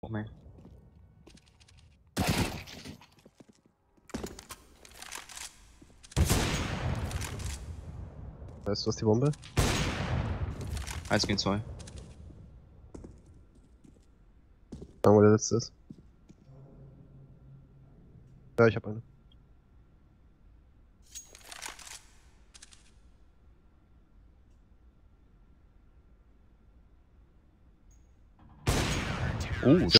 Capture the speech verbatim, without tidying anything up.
Moment. Weißt du, was die Bombe? eins gegen zwei. Sagen, wo der letzte ist. Ja, ich hab eine. Oh,